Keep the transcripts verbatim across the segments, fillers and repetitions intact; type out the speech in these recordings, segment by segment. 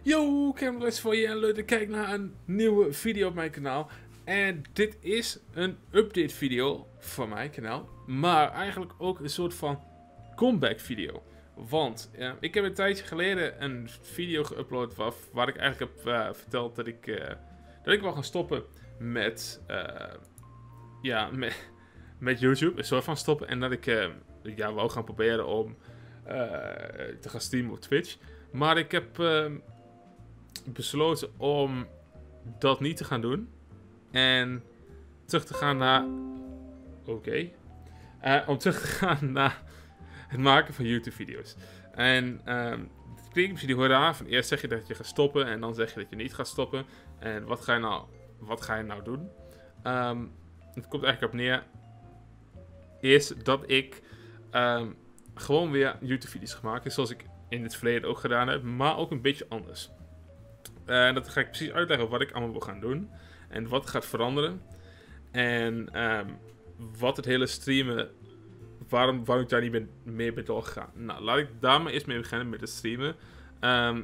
Yo, ik heb les voor je en leuk dat je kijkt naar een nieuwe video op mijn kanaal. En dit is een update video van mijn kanaal, maar eigenlijk ook een soort van comeback video. Want uh, ik heb een tijdje geleden een video geüpload waar, waar ik eigenlijk heb uh, verteld dat ik, uh, dat ik wil gaan stoppen met, uh, ja, met, met YouTube. Een soort van stoppen en dat ik uh, ja, wou gaan proberen om uh, te gaan streamen op Twitch. Maar ik heb uh, besloten om dat niet te gaan doen. En terug te gaan naar... Oké. Okay. Uh, om terug te gaan naar het maken van YouTube-video's. En um, het klinkt misschien heel raar. Van eerst zeg je dat je gaat stoppen en dan zeg je dat je niet gaat stoppen. En wat ga je nou, wat ga je nou doen? Um, het komt eigenlijk op neer. Is dat ik um, gewoon weer YouTube-video's ga maken. Zoals ik in het verleden ook gedaan heb. Maar ook een beetje anders. En uh, dat ga ik precies uitleggen wat ik allemaal wil gaan doen. En wat gaat veranderen. En um, wat het hele streamen... Waarom, waarom ik daar niet ben, mee ben doorgegaan. Nou, laat ik daar maar eerst mee beginnen met het streamen. Um,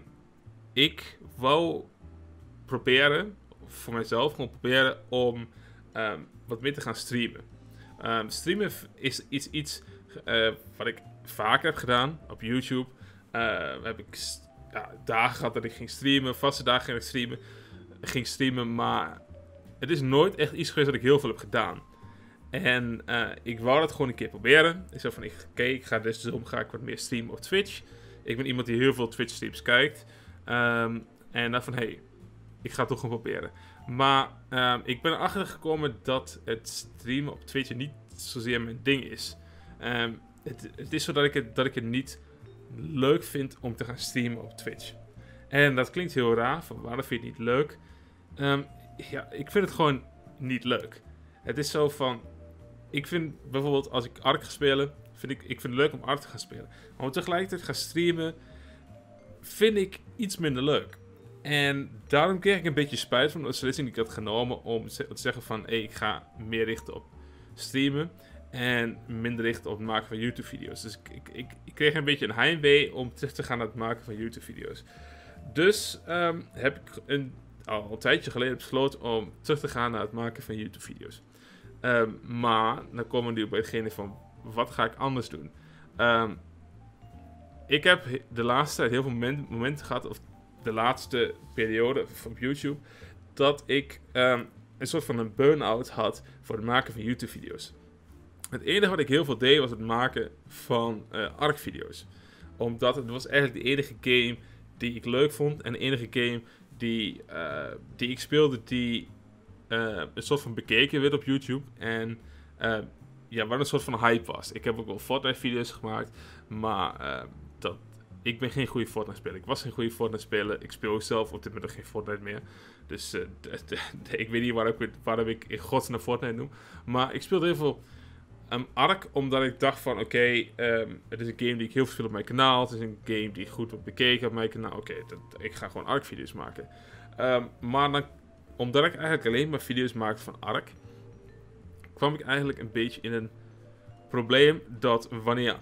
ik wou proberen, voor mezelf, gewoon proberen om um, wat meer te gaan streamen. Um, streamen is iets, iets uh, wat ik vaker heb gedaan op YouTube. Uh, heb ik ja, dagen gehad dat ik ging streamen, vaste dagen ging ik streamen, ging streamen, maar het is nooit echt iets geweest dat ik heel veel heb gedaan. En uh, ik wou dat gewoon een keer proberen. Ik zei van, oké, okay, ik ga dus om ga ik wat meer streamen op Twitch. Ik ben iemand die heel veel Twitch streams kijkt. Um, en dan van, hé, hey, ik ga het toch gewoon proberen. Maar um, ik ben erachter gekomen dat het streamen op Twitch niet zozeer mijn ding is. Um, het, het is zo dat ik het, dat ik het niet leuk vind om te gaan streamen op Twitch. En dat klinkt heel raar, van waarom vind je het niet leuk? Um, ja, ik vind het gewoon niet leuk. Het is zo van... Ik vind bijvoorbeeld als ik Ark ga spelen, vind ik, ik vind het leuk om Ark te gaan spelen. Maar om tegelijkertijd gaan streamen, vind ik iets minder leuk. En daarom kreeg ik een beetje spijt van de beslissing die ik had genomen om te zeggen van, hey, ik ga meer richten op streamen en minder richten op het maken van YouTube-video's. Dus ik, ik, ik, ik kreeg een beetje een heimwee om terug te gaan naar het maken van YouTube-video's. Dus um, heb ik een, al een tijdje geleden besloten om terug te gaan naar het maken van YouTube-video's. Um, maar dan komen we nu bij hetgene van, wat ga ik anders doen? Um, ik heb de laatste tijd heel veel moment, momenten gehad, of de laatste periode op YouTube, dat ik um, een soort van een burn-out had voor het maken van YouTube-video's. Het enige wat ik heel veel deed was het maken van uh, Ark-video's. Omdat het was eigenlijk de enige game die ik leuk vond en de enige game die, uh, die ik speelde die... Uh, een soort van bekeken werd op YouTube. En uh, ja, waar een soort van hype was. Ik heb ook wel Fortnite-video's gemaakt. Maar uh, dat, ik ben geen goede Fortnite-speler. Ik was geen goede Fortnite-speler. Ik speel zelf op dit moment geen Fortnite meer. Dus uh, de, de, de, ik weet niet waarom ik, waarom ik in godsnaam Fortnite noem. Maar ik speelde heel veel um, Ark. Omdat ik dacht van, oké, okay, um, het is een game die ik heel veel speel op mijn kanaal. Het is een game die goed wordt bekeken op mijn kanaal. Oké, okay, ik ga gewoon Ark-video's maken. Um, maar dan... Omdat ik eigenlijk alleen maar video's maakte van Ark, kwam ik eigenlijk een beetje in een probleem dat wanneer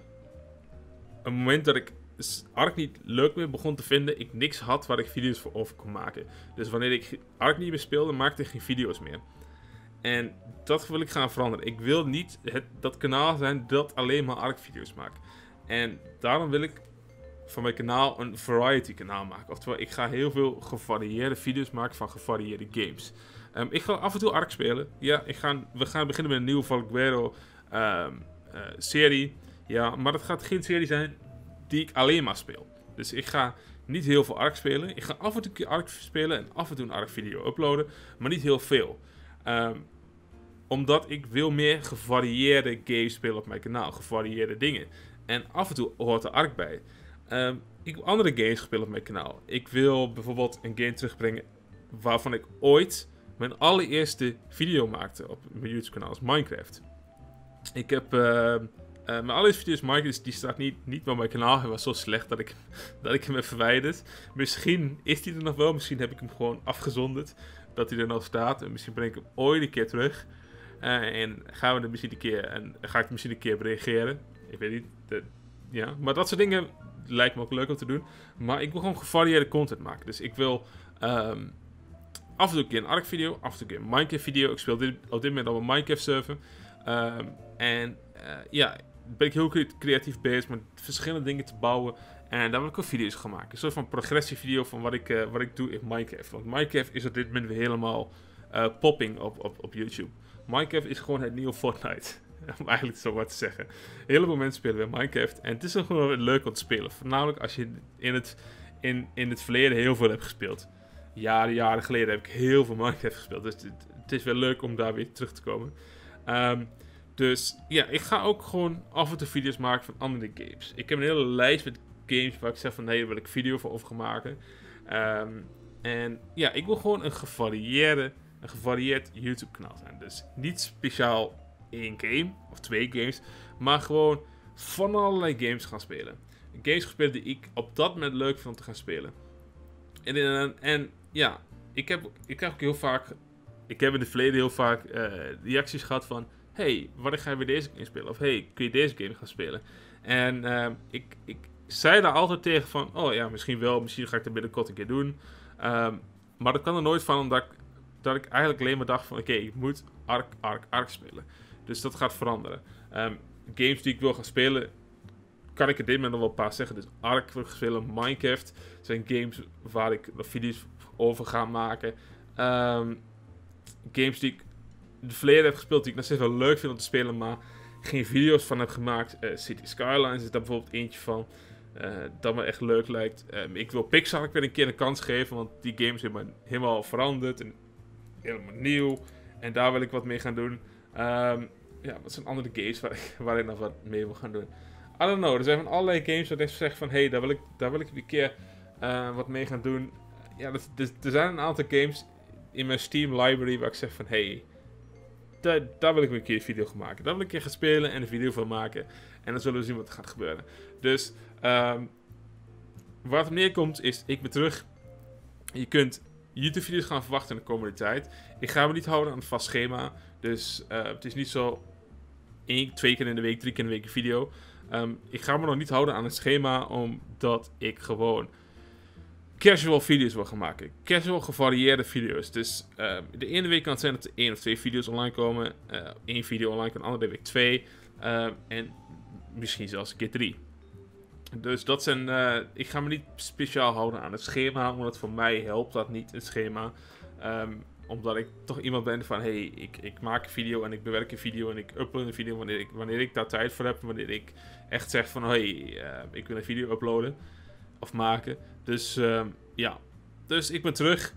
een moment dat ik Ark niet leuk meer begon te vinden, ik niks had waar ik video's voor over kon maken. Dus wanneer ik Ark niet meer speelde, maakte ik geen video's meer. En dat wil ik gaan veranderen. Ik wil niet het, dat kanaal zijn dat alleen maar Ark video's maakt. En daarom wil ik van mijn kanaal een variety kanaal maken. Oftewel, ik ga heel veel gevarieerde video's maken van gevarieerde games. Um, ik ga af en toe Ark spelen. Ja, ik ga, we gaan beginnen met een nieuwe Valguero um, uh, serie. Ja, maar dat gaat geen serie zijn die ik alleen maar speel. Dus ik ga niet heel veel Ark spelen. Ik ga af en toe een keer Ark spelen en af en toe een Ark video uploaden. Maar niet heel veel. Um, omdat ik wil meer gevarieerde games spelen op mijn kanaal. Gevarieerde dingen. En af en toe hoort er Ark bij. Um, ik wil andere games spelen op mijn kanaal. Ik wil bijvoorbeeld een game terugbrengen waarvan ik ooit mijn allereerste video maakte op mijn YouTube kanaal, is Minecraft. Ik heb uh, uh, mijn allereerste video is Minecraft, die staat niet, niet bij mijn kanaal. Hij was zo slecht dat ik, dat ik hem heb verwijderd. Misschien is hij er nog wel, misschien heb ik hem gewoon afgezonderd dat hij er nog staat. En misschien breng ik hem ooit een keer terug. Uh, en gaan we er misschien een keer, en ga ik er misschien een keer op reageren. Ik weet niet. De, ja, maar dat soort dingen lijkt me ook leuk om te doen. Maar ik wil gewoon gevarieerde content maken. Dus ik wil um, af en toe een keer een Ark video, af en toe een keer een Minecraft video. Ik speel dit, op dit moment al een Minecraft server. Um, en uh, ja, ben ik heel creatief bezig met verschillende dingen te bouwen. En daar wil ik ook video's gaan maken. Een soort van progressievideo van wat ik, uh, wat ik doe in Minecraft. Want Minecraft is op dit moment weer helemaal uh, popping op, op, op YouTube. Minecraft is gewoon het nieuwe Fortnite. Om eigenlijk zo wat te zeggen. Heel veel mensen spelen weer Minecraft. En het is ook gewoon leuk om te spelen. Voornamelijk als je in het, in, in het verleden heel veel hebt gespeeld. Jaren, jaren geleden heb ik heel veel Minecraft gespeeld. Dus het, het is wel leuk om daar weer terug te komen. Um, dus ja, ik ga ook gewoon af en toe video's maken van andere games. Ik heb een hele lijst met games waar ik zeg van nee, daar wil ik video voor over gaan maken. Um, en ja, ik wil gewoon een gevarieerde, een gevarieerd YouTube kanaal zijn. Dus niet speciaal één game of twee games, maar gewoon van allerlei games gaan spelen. Games gaan spelen die ik op dat moment leuk vind om te gaan spelen. En, en, en ja, ik heb, ik heb ook heel vaak, ik heb in het verleden heel vaak uh, reacties gehad van hey, wanneer ga je weer deze game spelen? Of hey, kun je deze game gaan spelen? En uh, ik, ik zei daar altijd tegen van, oh ja, misschien wel, misschien ga ik dat binnenkort een keer doen. Um, maar dat kan er nooit van, omdat ik, dat ik eigenlijk alleen maar dacht van, oké, okay, ik moet Ark, Ark, Ark spelen. Dus dat gaat veranderen. Um, games die ik wil gaan spelen, kan ik er dit moment nog wel een paar zeggen. Dus Ark wil ik spelen, Minecraft zijn games waar ik video's over ga maken. Um, games die ik in het verleden heb gespeeld, die ik nog steeds wel leuk vind om te spelen, maar geen video's van heb gemaakt. Uh, City Skylines is daar bijvoorbeeld eentje van. Uh, dat me echt leuk lijkt. Um, ik wil Pixar ook weer een keer een kans geven, want die game is helemaal, helemaal veranderd en helemaal nieuw. En daar wil ik wat mee gaan doen. Um, ja, dat zijn andere games waar ik, waar ik nog wat mee wil gaan doen. I don't know, er zijn van allerlei games waar ik zeg van, hé, hey, daar wil ik, daar wil ik een keer uh, wat mee gaan doen. Ja, dat, dus, er zijn een aantal games in mijn Steam library waar ik zeg van, hé, hey, daar, daar wil ik een keer een video van maken. Daar wil ik een keer gaan spelen en een video van maken. En dan zullen we zien wat er gaat gebeuren. Dus, um, waar het op neerkomt is, ik ben terug. Je kunt YouTube-video's gaan verwachten in de komende tijd. Ik ga me niet houden aan het vast schema. Dus uh, het is niet zo één, twee keer in de week, drie keer in de week een video. Um, ik ga me nog niet houden aan het schema, omdat ik gewoon casual video's wil gaan maken. Casual gevarieerde video's. Dus uh, de ene week kan het zijn dat er één of twee video's online komen. Uh, één video online kan, de andere week twee. Uh, en misschien zelfs een keer drie. Dus dat zijn, uh, ik ga me niet speciaal houden aan het schema, omdat voor mij helpt dat niet, het schema. Um, omdat ik toch iemand ben van, hey, ik, ik maak een video en ik bewerk een video en ik upload een video wanneer ik, wanneer ik daar tijd voor heb. Wanneer ik echt zeg van, hey, uh, ik wil een video uploaden of maken. Dus um, ja, dus ik ben terug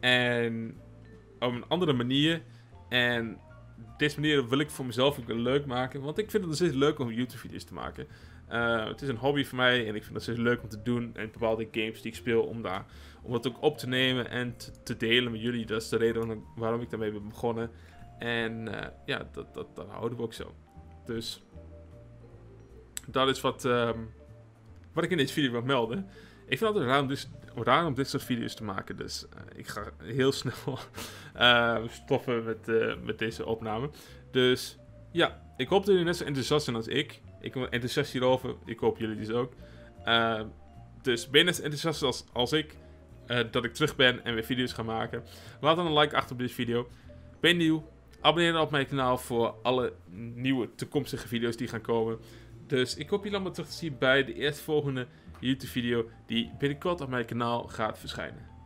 en op een andere manier. En deze manier wil ik voor mezelf ook leuk maken, want ik vind het steeds leuk om YouTube-video's te maken. Uh, het is een hobby voor mij en ik vind het steeds leuk om te doen. En bepaalde games die ik speel, om, daar, om dat ook op te nemen en te, te delen met jullie. Dat is de reden waarom ik daarmee ben begonnen. En uh, ja, dat, dat, dat houden we ook zo. Dus dat is wat, um, wat ik in deze video wil melden. Ik vind het altijd raar om, dus, raar om dit soort video's te maken. Dus uh, ik ga heel snel uh, stoppen met, uh, met deze opname. Dus ja, ik hoop dat jullie net zo enthousiast zijn als ik. Ik ben enthousiast hierover. Ik hoop jullie dus ook. Uh, dus ben je net zo enthousiast als, als ik. Uh, dat ik terug ben en weer video's ga maken. Laat dan een like achter op deze video. Ben je nieuw? Abonneer dan op mijn kanaal voor alle nieuwe toekomstige video's die gaan komen. Dus ik hoop jullie allemaal terug te zien bij de eerstvolgende YouTube video die binnenkort op mijn kanaal gaat verschijnen.